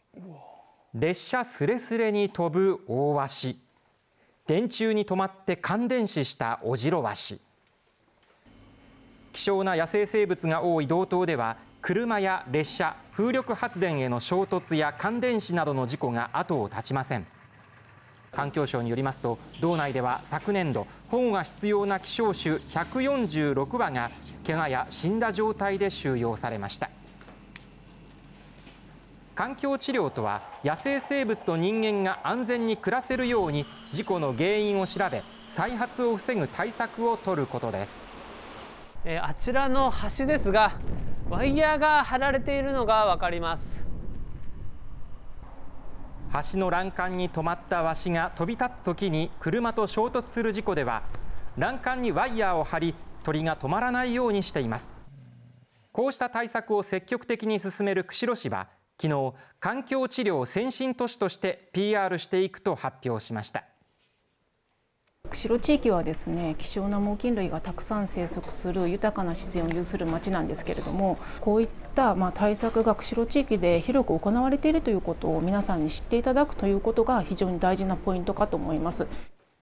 列車すれすれに飛ぶ大ワシ、電柱に止まって感電死したオジロワシ。希少な野生生物が多い道東では、車や列車、風力発電への衝突や感電死などの事故が後を絶ちません。環境省によりますと、道内では昨年度保護が必要な希少種146羽が怪我や死んだ状態で収容されました。環境治療とは、野生生物と人間が安全に暮らせるように事故の原因を調べ、再発を防ぐ対策を取ることです。 あちらの橋ですが、ワイヤーが張られているのが分かります。 橋の欄干に止まったワシが飛び立つときに車と衝突する事故では、欄干にワイヤーを張り、鳥が止まらないようにしています。こうした対策を積極的に進める釧路市は、昨日、環境治療先進都市として PR していくと発表しました。 釧路地域はですね、希少な猛禽類がたくさん生息する豊かな自然を有する町なんですけれども、こういった対策が釧路地域で広く行われているということを皆さんに知っていただくということが非常に大事なポイントかと思います。